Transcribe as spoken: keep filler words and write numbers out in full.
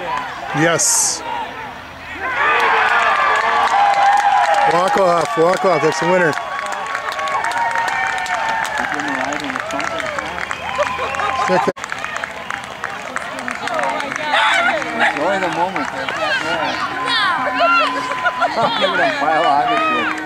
Yes. Walk off, walk off, that's the winner. Enjoy the moment. Look at him pile on it.